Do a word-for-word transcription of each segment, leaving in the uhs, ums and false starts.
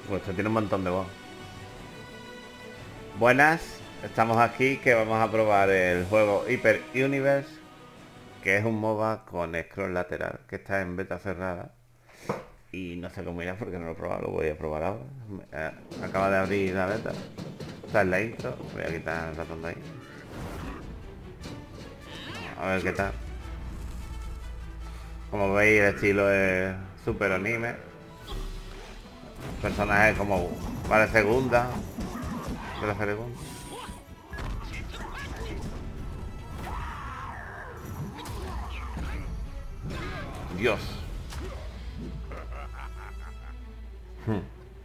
Pues esto tiene un montón de voz. Buenas, estamos aquí que vamos a probar el juego Hyper Universe, que es un MOBA con scroll lateral, que está en beta cerrada. Y no sé cómo irá porque no lo he probado, lo voy a probar ahora. Eh, acaba de abrir la beta. Está en la intro, voy a quitar el ratón de ahí. A ver qué tal. Como veis el estilo es súper anime. Personajes como para segunda. De la segunda. Dios. Hmm.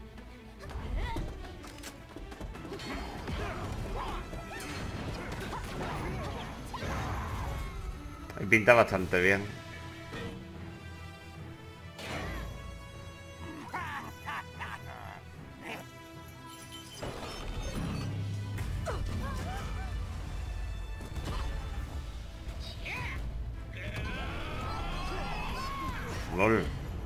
Y pinta bastante bien. LOL.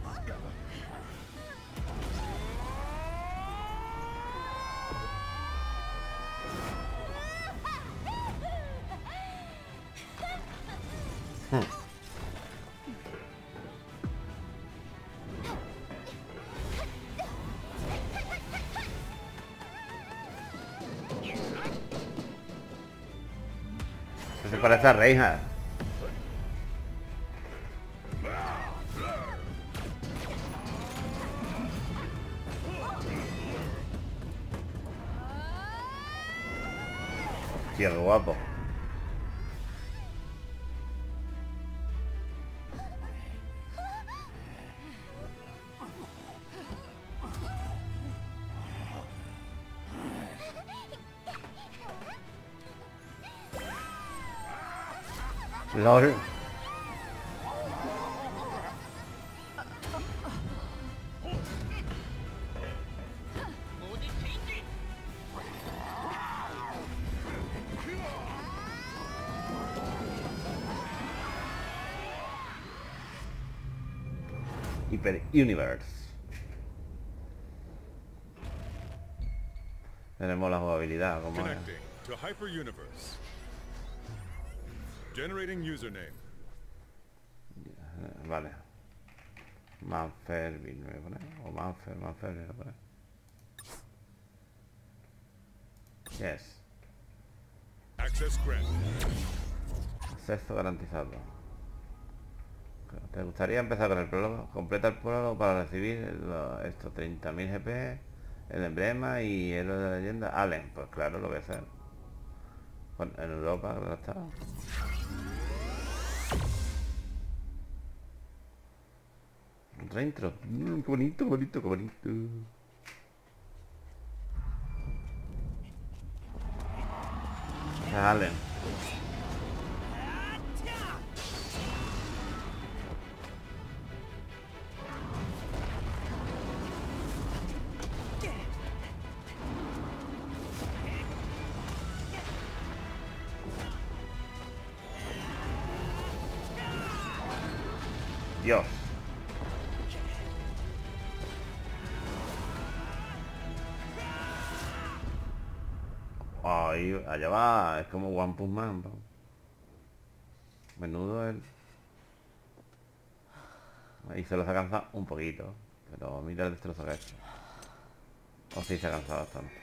Hmm. Se parece a Reija. Tío, qué guapo. LOL. Hyper Universe. Tenemos la jugabilidad como es. Connecting to Hyper Universe. Generating username. Vale. Manfer, me voy a poner. O Manfer, Manfer, me voy a poner. Yes. Access granted. Acceso garantizado. ¿Te gustaría empezar con el prólogo? Completa el prólogo para recibir lo- estos treinta mil G P, el emblema y héroe de la leyenda. Allen, pues claro, lo voy a hacer. Bueno, en Europa, claro está. Reintro. Mm, qué bonito, qué bonito, qué bonito. Es Allen. Dios. Ahí, allá va, es como One Punch Man. ¿No? Menudo él. Ahí se los ha cansado un poquito. Pero mira el destrozo que ha hecho. O sí se ha cansado bastante.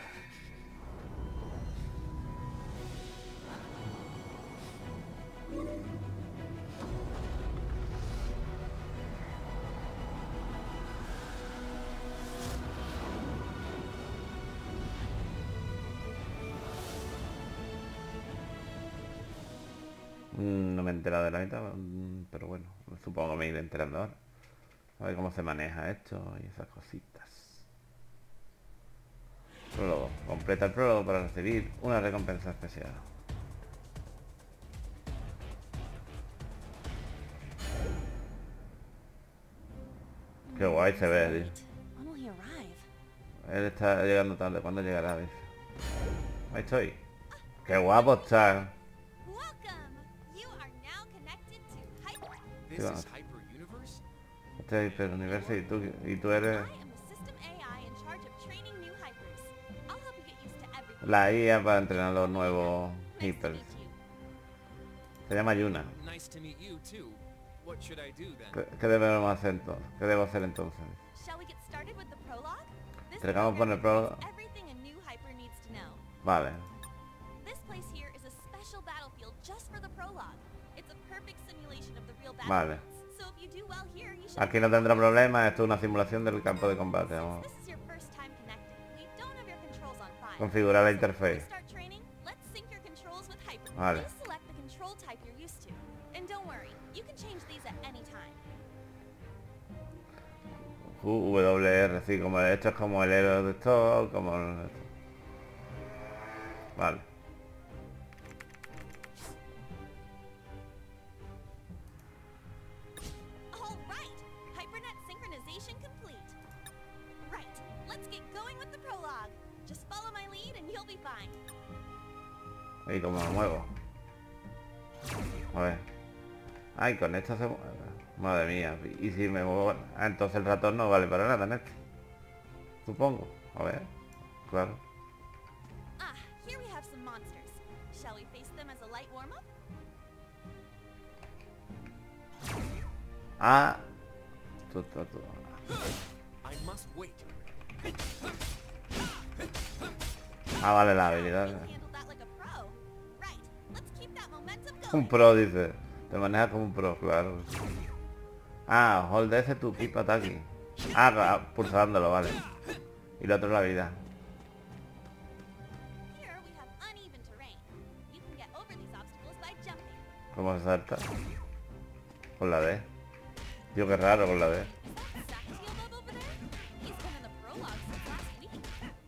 Mm, No me he enterado de la mitad, mm, pero bueno, supongo que me iré enterando ahora. A ver cómo se maneja esto y esas cositas. Prólogo. Completa el prólogo para recibir una recompensa especial. Qué guay se ve, tío. When will he arrive? Él está llegando tarde. ¿Cuándo llegará? Dice. Ahí estoy. Qué guapo está. Welcome! You are now connected to Hyper. This is Hyper Universe. Este es Hyper Universe y tú, y tú eres... I am the system A I in charge La I A para entrenar los nuevos Nice to hippers. meet you. Se llama Yuna. Nice to meet you too. What should I do then? ¿Qué, qué debemos hacer entonces? ¿Qué debo hacer entonces? Shall we get started with the prologue? This Entregamos por el program prólogo. contains everything a new hyper needs to know. Vale. This place here is a special battlefield just for the prologue. It's a perfect simulation of the real Vale. battlefields. So if you do well here, you should. Aquí no tendrá problemas. Esto es una simulación del campo de combate. Since Vamos this is your first time connecting, we don't have your controls on a file. configurar la So before we interfaz. start training, let's sync your controls with Hyper. Vale. Please select the control type you're used to. And don't worry, you can change these at any time. Q W R, sí, como esto es como el héroe de esto, como el... Vale. All right, HyperNet synchronization complete. Right, let's get going with the prologue. Just follow my lead and you'll be fine. Ahí como lo muevo. A ver. Ay, con esto se mueve. Madre mía. Y si me muevo... Ah, entonces el ratón no vale para nada en este. Supongo. A ver. Claro. Ah, here we have some monsters. Shall we face them as a light warm-up? Ah. Tu, tu, tu. I must wait. Ah, vale, la habilidad. You handled that like a pro. Right, let's keep that momentum Un going. pro, dice. Te maneja como un pro, claro. Ah, hold ese tu keep attacking. Ah, ah, pulsándolo, vale. Y lo otro es la habilidad. Here we have uneven terrain. You can get over these obstacles by jumping. ¿Cómo se salta? Con la D. Tío, qué raro con la D. Is that Saxtiel Bub over there? He's been in the prologue since last week.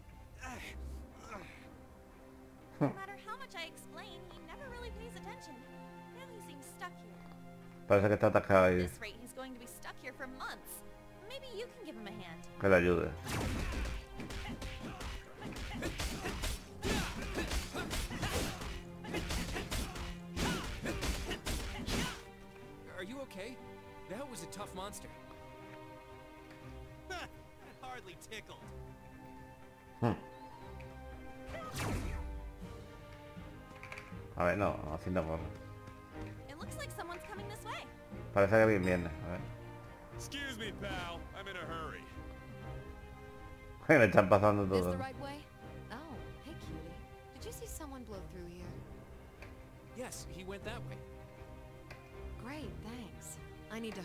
No matter how much I explain, he never really pays attention. Now he seems stuck here. Parece que está atascado At ahí. this rate, he's going to be stuck here for months. Maybe you can give him a hand. Que le ayude. Are you okay? That was a tough monster. Hardly tickled. A ver, no, haciendo cosas. It looks like someone's coming this way. Parece que alguien viene. A ver. Excuse me, pal. I'm in a hurry. Me están pasando This todo. the right way? Oh, hey cutie. Did you see someone blow through here? Yes, he went that way. Great, thanks. I need to...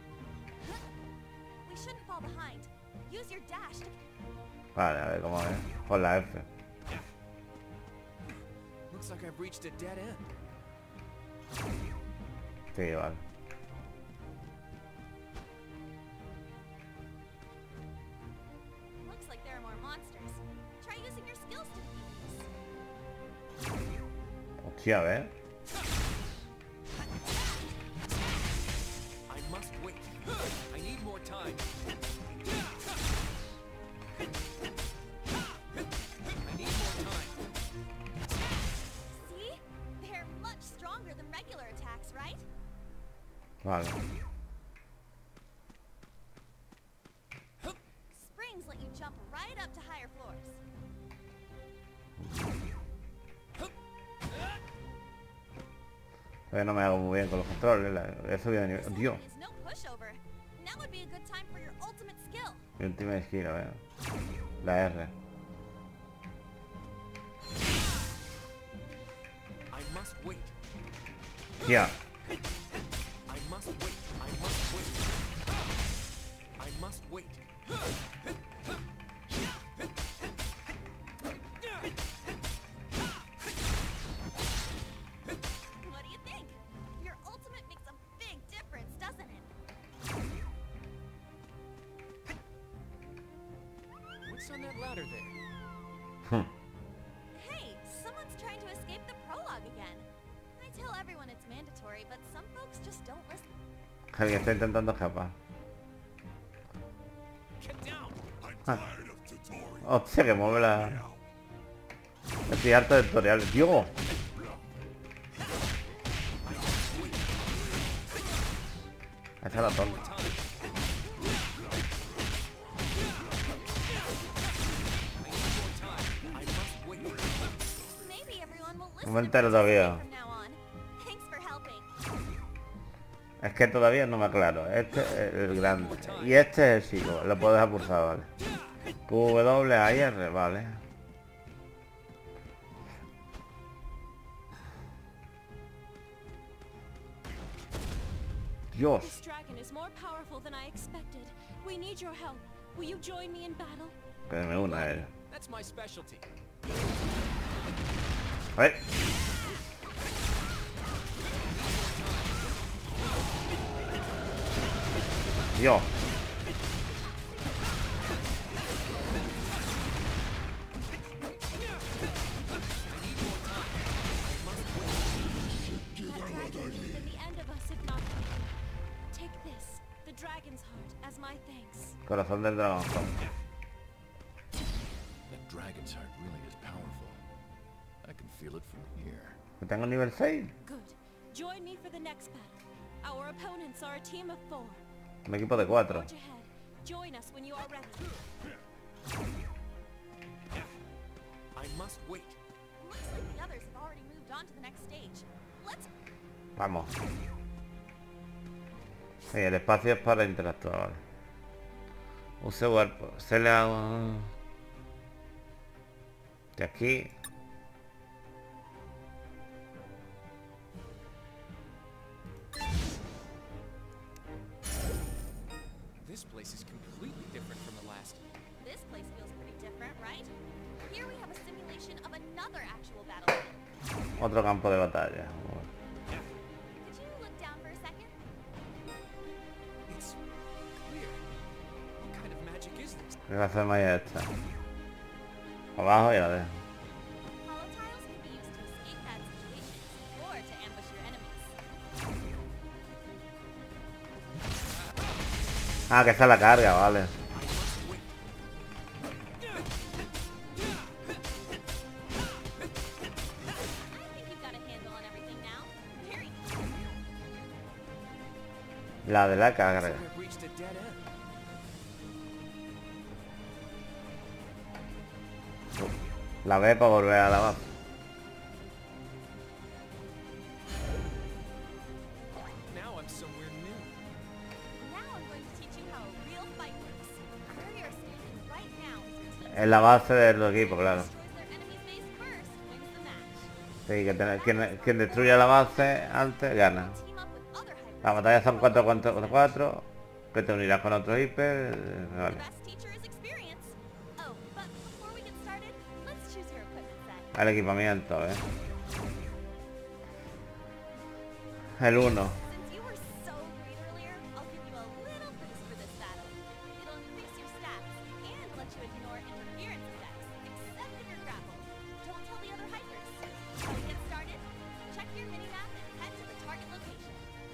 We shouldn't fall behind. Use your dash to... Vale, a ver cómo es. Con la F. Looks like I've reached a dead end. Sí, vale. Looks like there are more monsters. Try using your skills to defeat these. Hostia, a ver. I must wait. I need more time. I need more time. See? They're much stronger than regular attacks, right? Vale. Springs let you jump right up to higher floors. Todavía no me hago muy bien con los controles. La... He subido de nivel. This Dios. level is no pushover. Now would be a good time for your ultimate skill. Mi última skill, a ver. La R. I must wait. Tía. I must wait. I must wait. I must wait. What do you think? Your ultimate makes a big difference, doesn't it? What's on that ladder there? Hey, someone's trying to escape the prologue again. I tell everyone it's mandatory, but some folks just don't listen. Alguien está intentando escapar. Get down! I'm Ah. tired of tutorials. Hostia, que mueve la... Estoy harto de tutoriales. Dios. Esa es la tonta. Time. I need more time. I must wait. just No me an entero emergency todavía. from now on. Thanks for helping. Es que todavía no me aclaro. Este es el grande. Y este es el chico. Lo puedo dejar pulsado, vale. Q W A R, vale. Dios. This dragon is more powerful than I expected. We need your help. Will you join me in battle? Que me una a él. That's my specialty. A ver. Dios. That dragon would have been the end of us if not for you. Take this, the dragon's heart, as my thanks. Corazón del dragón. That dragon's heart really is powerful. I can feel it from here. Que tengo nivel seis. Good. Join me for the next battle. Our opponents are a team of four. Un equipo de cuatro. Forge ahead. Join us when you are ready. I must wait. Looks like the others have already moved on to the next stage. Let's Vamos. Sí, el espacio es para interactuar. Vale. Use cuerpo. Se le hago... De aquí. This place is completely different from the last. This place feels pretty different, right? Here we have a simulation of another actual battlefield. Otro campo de batalla. Could you look down for a second? It's clear. What kind of magic is this? ¿Qué va a hacer más esta? Abajo y la dejo. Hollow tiles can be used to escape bad situations or to ambush your enemies. Ah, que esa es la carga, vale. I think you've got a handle on everything now. Very La de la carga. We've reached a dead end. La B para volver a la base. Now I'm somewhere new. Now I'm going to teach you how a real fight works. Where you're standing right now is your team En la base del equipo, claro. destroys their enemy's base first, wins the match. Sí, que tener- quien, quien destruya la base antes gana. Team up with other hyper. La batalla son cuatro contra cuatro. Que te unirás con otro hiper. eh, The Vale. best teacher is experience. Oh, but before we get started, let's choose your equipment set. El equipamiento, eh. El uno. Since you were so great earlier, I'll give you a little boost for this battle. It'll increase your stats and let you ignore interference attacks, except if you're grappled. Don't tell the other hikers. Shall we get started? Check your minimap and head to the target location.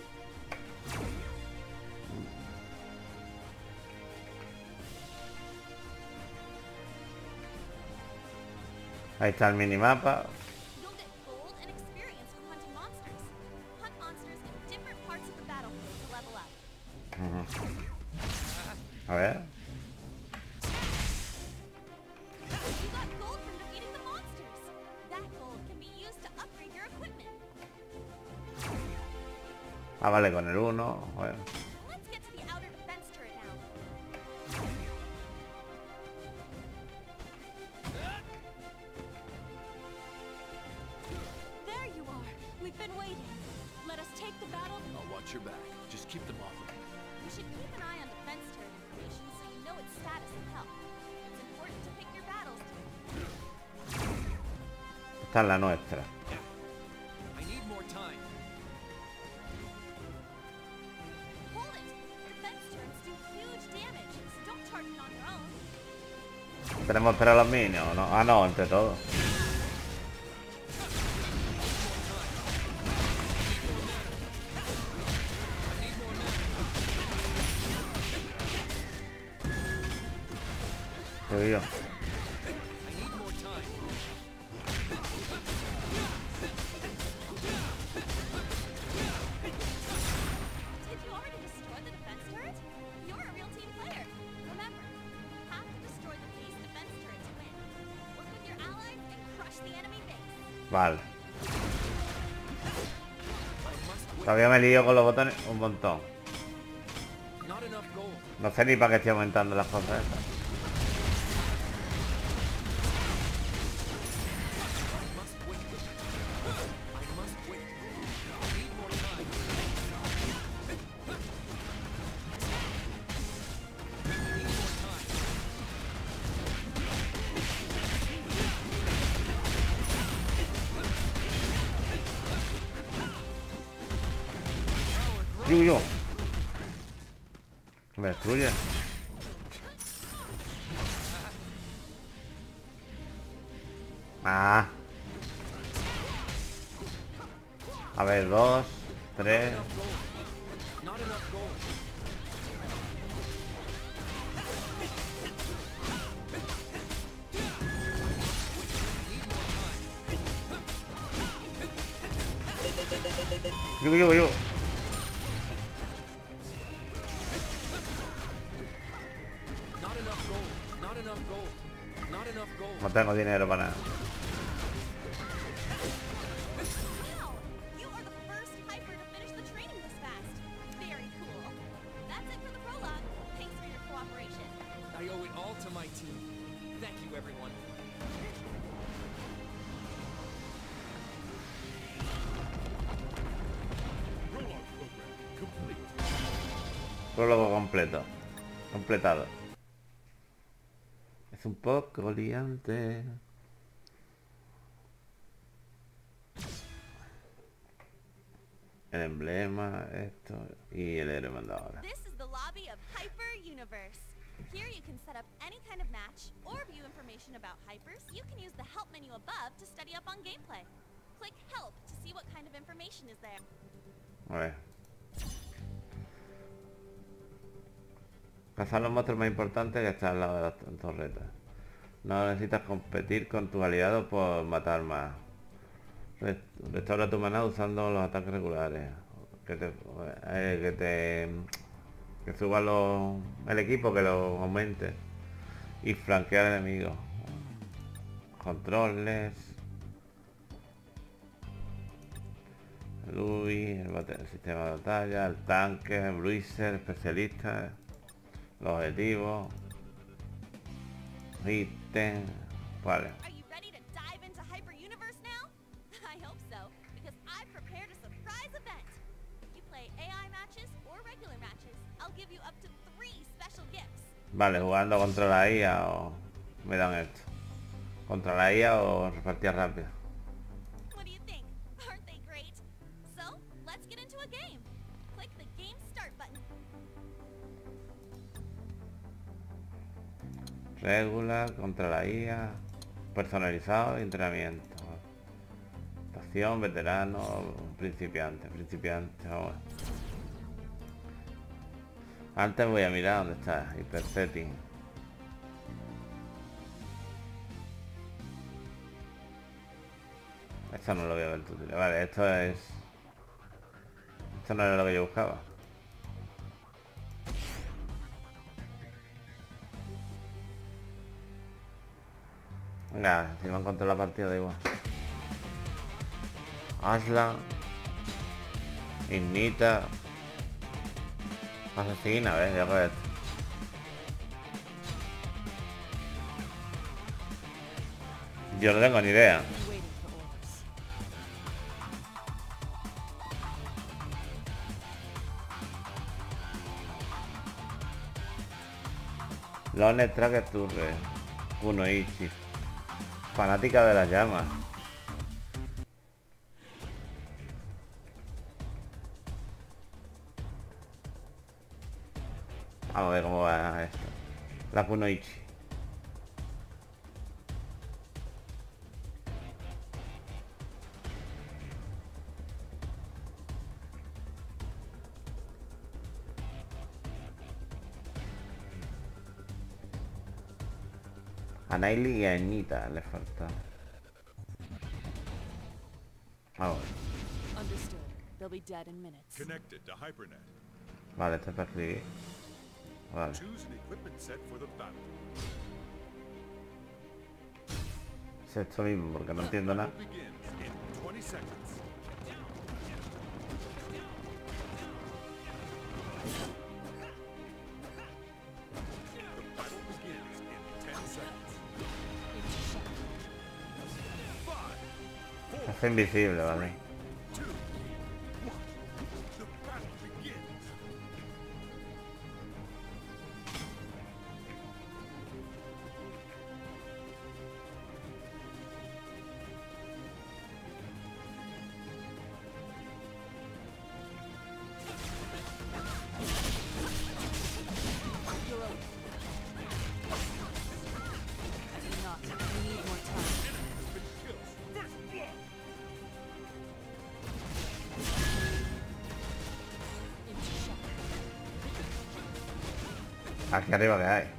Ahí está el minimapa. You'll get gold and experience for hunting monsters. Hunt monsters in different parts of the battlefield to level up. A ver. You got gold from defeating the monsters. That gold can be used to upgrade your equipment. Ah, vale, con el uno. Bueno. Let's get to the outer defense turret now. There you are. We've been waiting. Let us take the battle. I'll watch your back. Just keep them off of me. You should keep an eye on defense turret information so you know its status and health. It's important to pick your battles. Esta es la nuestra. I need more time. Hold it. Defense turrets do huge damage, so don't charge it on your own. Tenemos que esperar a los minions, ¿no? Ah, no, entre todos. Soy yo. I need more time. Did you already destroy the defense turret? You're a real team player. Remember, you have to destroy the base defense turret to win. Work with your allies and crush the enemy base. Vale. Todavía me lío con los botones un montón. Not enough gold. No sé ni para qué estoy aumentando las cosas estas. I must wait. I must wait. Need more time. Need more time. Yuyo. Me destruye. Ah. A ver, dos, tres. Not enough gold. Yuyo, yuyo, yuyo. Not enough gold. Not enough gold. Not enough gold. No tengo dinero para nada. Wow! You are the first Hyper to finish the training this fast. Very cool. That's it for the prologue. Thanks for your cooperation. I owe it all to my team. Thank you, everyone. Prologue program complete. Prólogo completo. Completado. Es un poco liante. El emblema, esto y el héroe mandado ahora. This is the lobby of Hyper Universe. Here you can set up any kind of match or view information about Hypers. You can use the help menu above to study up on gameplay. Click help to see what kind of information is there. A ver. Cazar los monstruos más importantes que están al lado de las torretas. No necesitas competir con tus aliados por matar más. Rest- Restaura tu maná usando los ataques regulares. Que te, eh, que te que suba los, el equipo, que lo aumente. Y flanquear enemigos. Controles. El U I, el, bate- el sistema de batalla, el tanque, el bruiser, especialista, los objetivos, ítem, vale. Are you ready to dive into Hyper Universe now? I hope so, because I've prepared a surprise event. You play A I matches or regular matches. I'll give you up to three special gifts. Vale, jugando contra la I A o me dan esto. Contra la I A o repartida rápida. What do you think? Aren't they great? So, let's get into a game. Click the game start button. Regular, contra la I A, personalizado y entrenamiento. Estación, veterano, principiante, principiante, vamos. Antes voy a mirar dónde está, Hyper Setting. Esto no lo voy a ver tutorial. Vale, esto es... Esto no era lo que yo buscaba. Venga, si me encontrado la partida da igual. Aslan. Ignita. Asesina, ¿ves? Ya ves. Yo no tengo ni idea. Waiting for orders. Lone Tracker Turre. Kunoichi. Fanática de las llamas. Vamos a ver cómo va esto. La Kunoichi. A Naily y a Anita le falta. Vamos. Understood. They'll be dead in minutes. Connected to HyperNet. Vale, esto es para escribir. Vale. Choose an equipment set for the battle. Es esto mismo porque no entiendo nada. Begins in twenty seconds. The battle begins in ten seconds. Five, Se hace invisible, ¿vale? two, one. The battle begins. I cannot. I need more time. First blood. Aquí arriba que hay.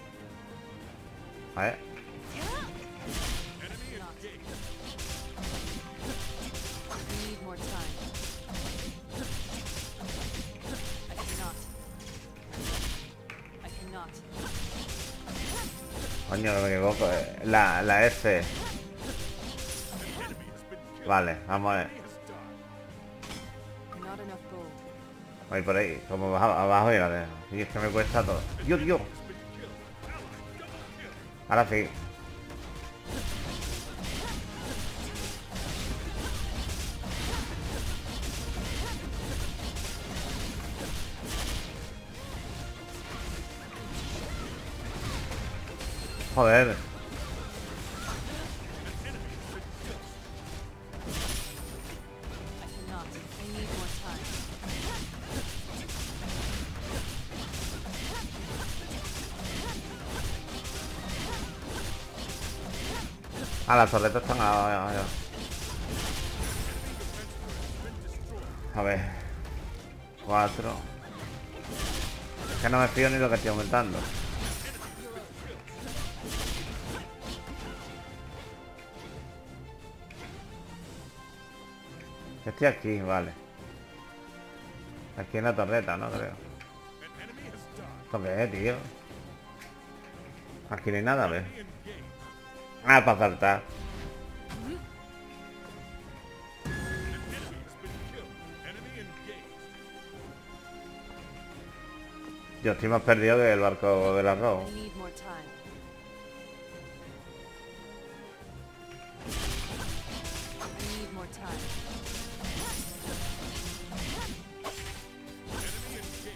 A ver. Enemy engaged. I need more time. I cannot. I cannot. Coño, no me equivoco. eh. La, la F. Enemy has been killed. Vale, vamos a ver. He has died. Not enough gold. Voy por ahí, como abajo, abajo y la dejo. Y es que me cuesta todo. Dios, Dios. Has been killed. Ally double kill. Ahora sí. Joder. I cannot. I need more time. Ah, las torretas están a, a- a ver. Cuatro. Es que no me fío ni lo que estoy aumentando. Estoy aquí, vale. Aquí en la torreta, ¿no? Creo. An enemy has died. ¿Esto qué es, tío? Aquí no hay nada, ¿ves? Enemy engaged. Ah, para saltar. An enemy has been killed. Enemy engaged. Yo estoy más perdido que el barco del arroz. I need more time. I need more time. Enemy engaged.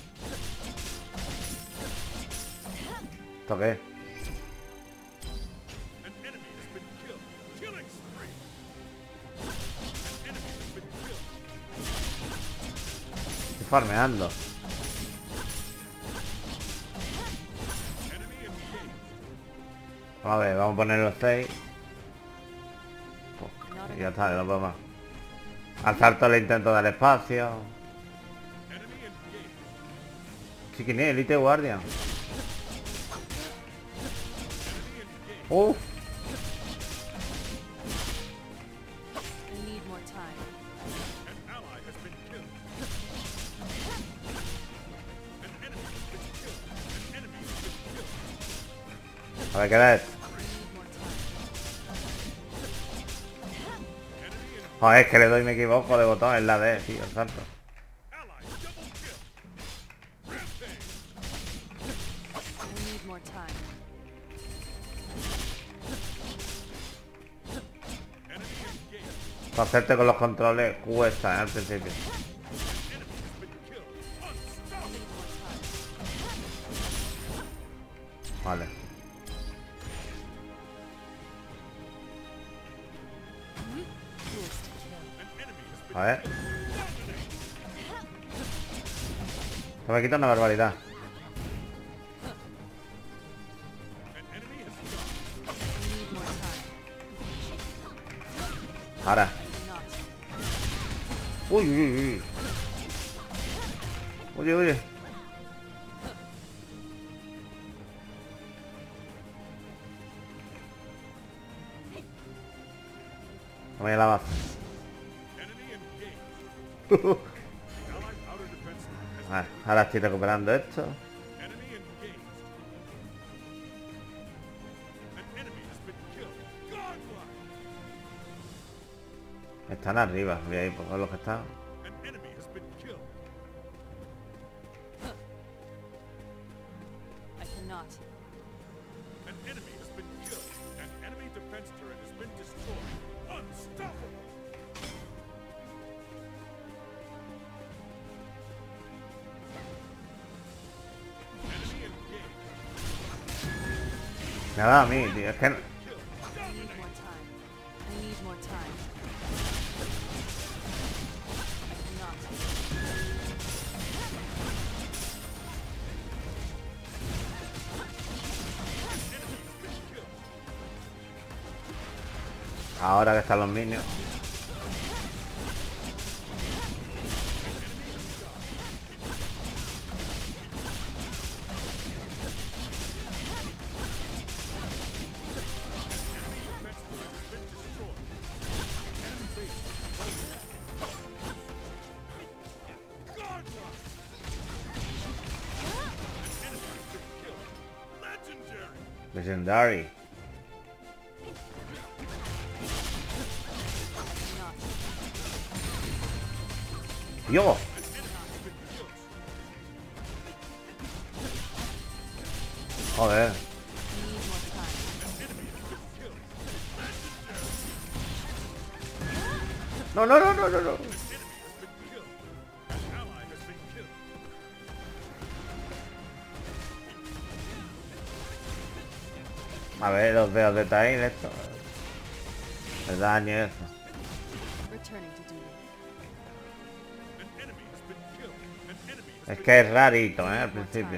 ¿Esto qué es? An enemy has been killed. Killing spree. An enemy has been killed. Estoy farmeando. Enemy engaged. Vamos a ver, vamos a poner los seis. Not Y ya enough. está, no puedo más. Al salto le intento dar espacio. Enemy engaged. Sí, ¿quién es? Elite Guardian. Enemy engaged. Uf. I need more time. An ally has been killed. An enemy has been killed. An enemy has been killed. A ver, ¿qué era esto? I need more time. Enemy and Joder, es que le doy y me equivoco de botón. Es la D, tío, el salto. ally double kill. Rampage. I need more time. Enemy engaged. Para hacerte con los controles cuesta, ¿eh? Al principio. Enemy has been killed. Unstoppable. Vale. Forced to kill. An enemy has been A ver. dominated. Se me quita una barbaridad. An enemy has died. I need more time. Ahora. Not. Uy, uy, uy. Oye, oye. No me la base. Enemy engaged. Allied outer defense has Vale, ahora estoy recuperando esto. enemy engaged. An enemy has been killed. Godlike. Están arriba, voy a ir por los que están. An enemy has been killed. not. An enemy has been killed. An enemy defense turret has been destroyed. Unstoppable! Enemy engaged. Me ha dado a mí, tío. Es que... no- I need more time. I need more time. Not. Ahora que están los minions. Legendary. Legendary. Not. Dios. Joder. I need more time. No, no, no, no, no, no. Ally has been killed. A ver los dedos de Tain, esto. El daño y eso. Returning to duty. An enemy has been killed. An enemy has Es been que es rarito, ¿eh? Al principio.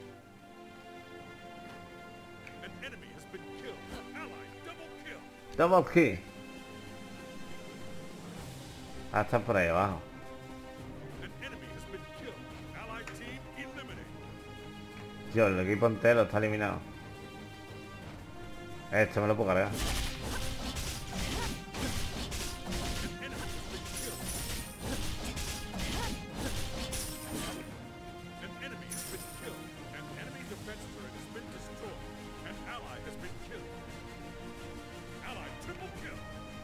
An enemy has been killed. Ally double kill. Double kill. Ah, está por ahí abajo. An enemy has been killed. Allied team eliminated. Yo, el equipo entero está eliminado. Esto me lo puedo cargar. An enemy has been killed. An enemy has been killed. An enemy defense turret has been destroyed. An ally has been killed. Allied triple kill.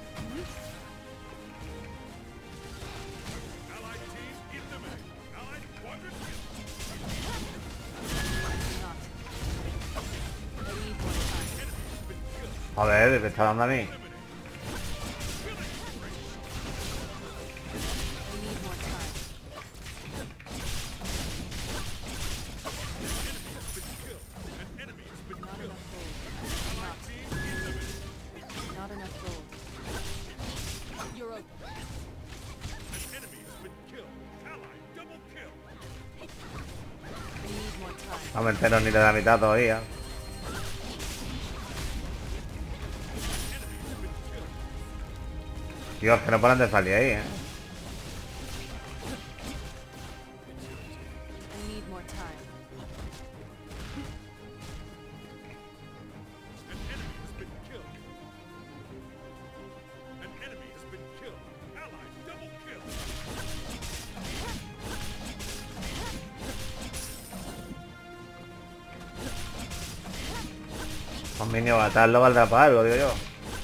Allied team eliminated. Allied quadra kill. Not. I need more time. Enemy has been killed. Joder, me está dando a mí. Eliminated. Killing spree. I need more time. Enemy has been killed. An enemy has been Not killed. enough gold. Not. Team eliminated. Not enough gold. You're open. An enemy has been killed. Allied double kill. I need more time. No me entero ni de la mitad todavía. Dios, que no paran de salir ahí, ¿eh? I need more time. An enemy has been killed. An enemy has been killed. Allied double kill. Con minions matarlo valdrá para algo, digo yo.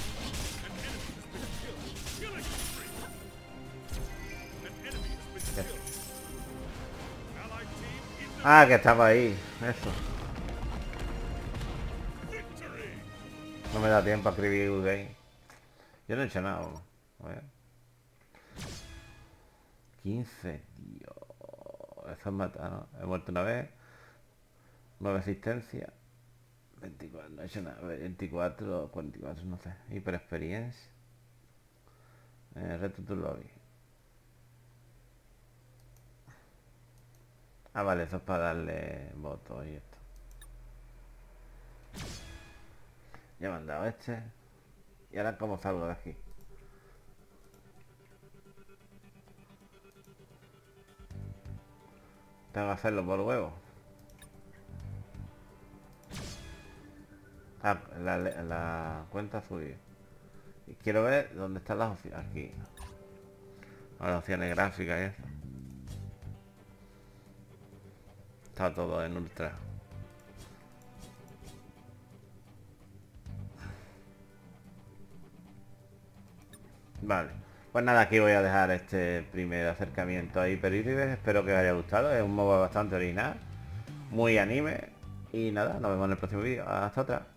Killing spree. An enemy has been killed. Allied team eliminated. Ah, que estaba ahí. Eso. Victory. No me da tiempo a escribir game. Yo no he hecho nada. A ver. quince, tío. Eso es matar, ¿no? He muerto una vez. nueve asistencia. veinticuatro, no he hecho nada. veinticuatro, cuarenta y cuatro, no sé. Hiperexperiencia. Eh, reto tu lobby. Ah, vale, eso es para darle votos y esto. Ya me han dado este. Y ahora cómo salgo de aquí. Tengo que hacerlo por huevo. Ah, la, la cuenta subir. Y quiero ver dónde están las opciones. Aquí. Las opciones gráficas y eso. Está todo en ultra. Vale. Pues nada, aquí voy a dejar este primer acercamiento a Hyper Universe. Espero que os haya gustado. Es un MOBA bastante original. Muy anime. Y nada, nos vemos en el próximo vídeo. Hasta otra.